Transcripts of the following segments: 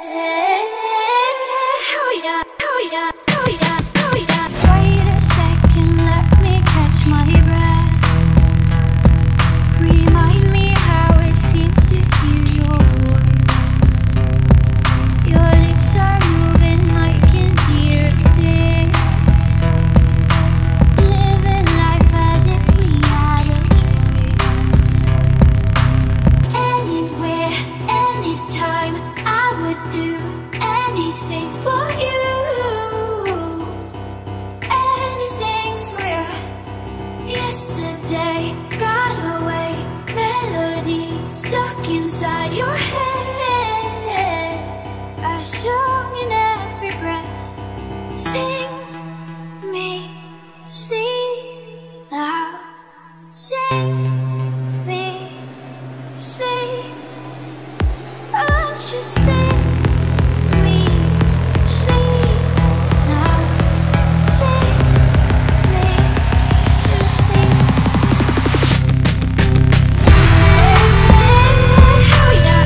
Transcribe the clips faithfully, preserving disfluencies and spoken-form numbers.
Oh yeah, oh yeah, oh yeah, oh yeah. Wait a second, let me catch my breath. Remind me how it feels to hear your voice. Your lips are moving, I can hear things. Living life as if we had a choice. Anywhere, anytime, I would do anything for you. Anything for you. Yesterday got away, melody stuck inside your head. A song in every breath. Sing me sleep now. Sing me sleep. Won't you sing me sleep now? Sing me sleep. Oh yeah.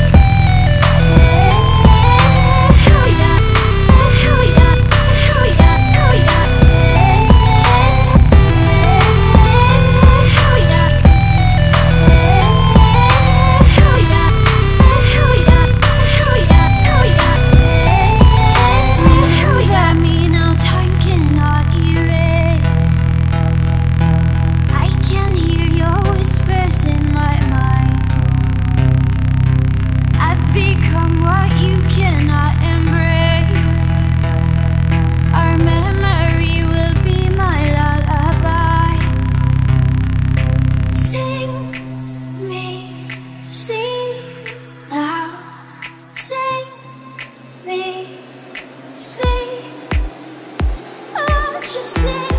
Oh yeah. Oh yeah. Oh yeah. Oh yeah. Oh yeah. Sing me, sleep. Won't you sing?